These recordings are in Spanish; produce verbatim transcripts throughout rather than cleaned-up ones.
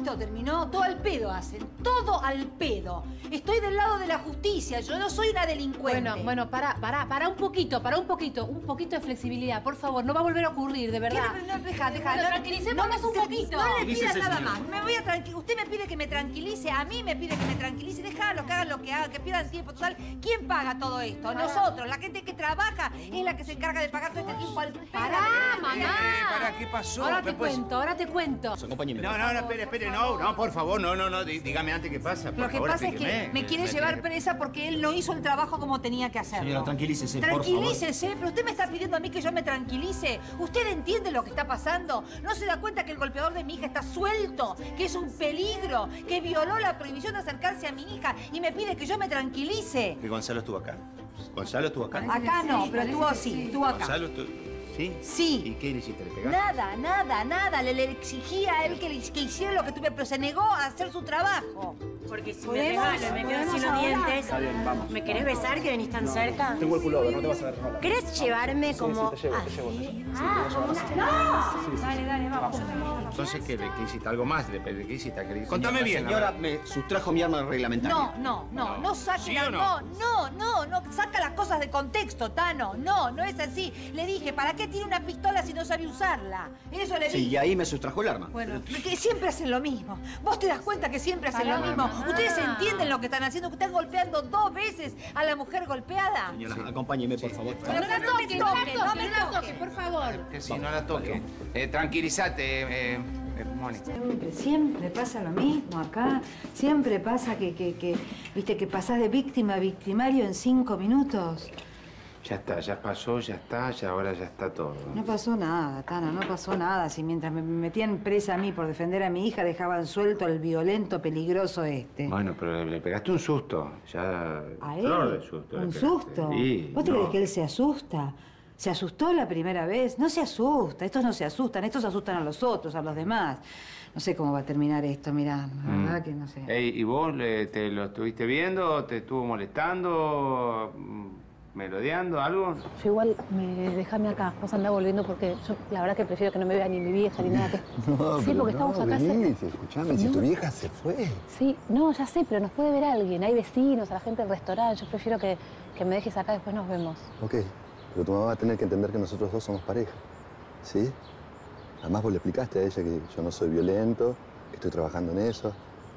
esto terminó, todo al pedo hacen, todo al pedo. Estoy del lado de la justicia, yo no soy una delincuente. Bueno, bueno, pará, pará, pará un poquito, pará un poquito, un poquito de flexibilidad, por favor, no va a volver a ocurrir, de verdad. ¿Qué? No, deja, deja. Bueno, No, tranquilicémonos no, un poquito. No le pidas Tranquilícese, nada señora. más. Me voy a tranqui- Usted me pide que me tranquilice, a mí me pide que me tranquilice. Déjalo, que hagan lo que hagan, que pierdan tiempo. Total, ¿quién paga todo esto? Nosotros, la gente que trabaja es la que se encarga de pagar todo este tiempo al pedo. Pará, mamá. Eh, pará, ¿qué pasó? Ahora te Después- cuento, ahora te cuento. Acompáñeme. No, no, no, espere, espere, no, no, por favor, no, no, no, dí- dígame antes qué pasa, por Lo que favor, pasa es que explíqueme. me quiere Me llevar tiene que- presa porque él no hizo el trabajo como tenía que hacerlo. Señora, tranquilícese, por favor. Tranquilícese, pero usted me está pidiendo a mí que yo me tranquilice. ¿Usted entiende lo que está pasando? ¿No se da cuenta que el golpeador de mi hija está suelto? Que es un peligro, que violó la prohibición de acercarse a mi hija y me pide que yo me tranquilice. Que Gonzalo estuvo acá. Gonzalo estuvo acá. Acá no, pero estuvo así, estuvo acá. Gonzalo estuvo... ¿Sí? Sí. ¿Y qué le hiciste? ¿Le pegaste? Nada, nada, nada. Le, le exigía a él que, le- que hiciera lo que tuve, pero se negó a hacer su trabajo. Porque si me ¿Podemos? regalo y me quedo sin ¿Podemos los ahora? dientes, Está bien, vamos. ¿me querés besar que venís tan cerca? Tengo el pullover, no te vas a ver nada. ¿Querés llevarme como...? Sí, te llevo, te llevo. te llevo. Ah, como una... Dale, dale, vamos. Entonces, ¿qué, ¿qué hiciste? ¿Algo más? ¿Le- ¿Qué hiciste? ¿Qué- Contame La bien. a señora ver. me sustrajo mi arma reglamentaria. No, no, no, no saque ¿Sí la- o no, no? no, no, no, saca las cosas de contexto, Tano. No, no es así. Le dije, ¿para qué tiene una pistola si no sabe usarla? Eso le Sí, dije. y ahí me sustrajo el arma. Bueno, que siempre hacen lo mismo. ¿Vos te das cuenta que siempre hacen lo mismo? ¿Ustedes entienden lo que están haciendo? Que están golpeando dos veces a la mujer golpeada. Señora, acompáñeme, por favor. Pero no la toque, no me toque, no me toque. por favor. Que si no la toque. Eh, tranquilízate, eh, eh, Moni. Siempre, siempre pasa lo mismo acá. Siempre pasa que, que, que, viste, que pasás de víctima a victimario en cinco minutos. Ya está, ya pasó, ya está, ya ahora ya está todo. No pasó nada, Tana, no pasó nada. Si mientras me metían presa a mí por defender a mi hija, dejaban suelto al violento, peligroso este. Bueno, pero le, le pegaste un susto. Ya... ¿A flor él? de susto le ¿Un pegaste. susto? Sí, ¿Vos te no. crees que él se asusta? ¿Se asustó la primera vez? No se asusta, estos no se asustan, estos asustan a los otros, a los demás. No sé cómo va a terminar esto, mirá, la Mm. verdad que no sé. Ey, ¿y vos le- te lo estuviste viendo? ¿Te estuvo molestando? mm, ¿Melodeando? ¿Algo? Yo igual, me, déjame acá, vos andá volviendo porque yo la verdad que prefiero que no me vea ni mi vieja ni nada. Que... No, sí, pero porque no, estamos acá vení, cerca. escuchame, si No. tu vieja se fue. Sí, no, ya sé, pero nos puede ver alguien. Hay vecinos, a la gente del restaurante. Yo prefiero que, que me dejes acá, después nos vemos. Ok, pero tu mamá va a tener que entender que nosotros dos somos pareja, ¿sí? Además vos le explicaste a ella que yo no soy violento, que estoy trabajando en eso.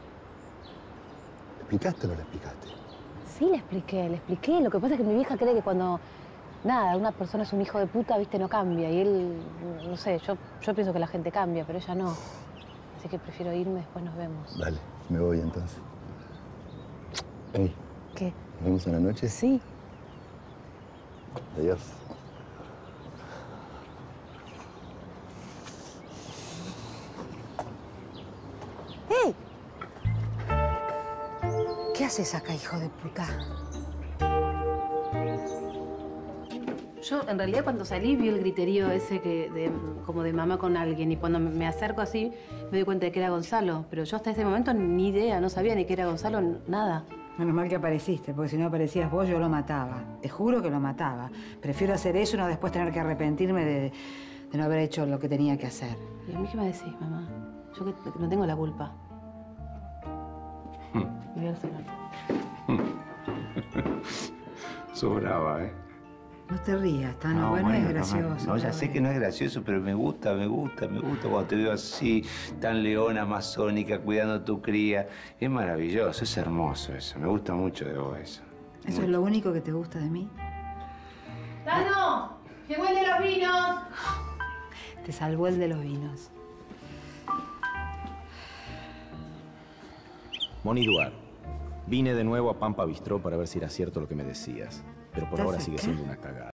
¿Le explicaste o no le explicaste? Sí, le expliqué, le expliqué. Lo que pasa es que mi vieja cree que cuando, nada, una persona es un hijo de puta, viste, no cambia. Y él, no sé, yo, yo pienso que la gente cambia, pero ella no. Así que prefiero irme, después nos vemos. Dale, me voy entonces. Ey, ¿Qué? ¿nos vemos en la noche? Sí. Adiós. ¡Ey! ¿Qué haces acá, hijo de puta? Yo, en realidad, cuando salí, vi el griterío ese que de, como de mamá con alguien. Y cuando me acerco así, me doy cuenta de que era Gonzalo. Pero yo hasta ese momento ni idea, no sabía ni que era Gonzalo, nada. Menos mal que apareciste, porque si no aparecías vos, yo lo mataba. Te juro que lo mataba. Prefiero hacer eso y no después tener que arrepentirme de, de no haber hecho lo que tenía que hacer. ¿Y a mí qué me decís, mamá? Yo que, que no tengo la culpa. Y voy al salón. Sos brava, ¿eh? No te rías, Tano. bueno, es gracioso. No, ya está sé que bien. no es gracioso, pero me gusta, me gusta, me gusta cuando te veo así, tan leona, amazónica, cuidando a tu cría. Es maravilloso, es hermoso eso. Me gusta mucho de vos eso. ¿Eso es lo único que te gusta de mí? ¡Tano! ¡Llegó el de los vinos! Te salvó el de los vinos. Moni Duar, vine de nuevo a Pampa Bistró para ver si era cierto lo que me decías. Pero por ¿Estás ahora sigue acá? siendo una cagada.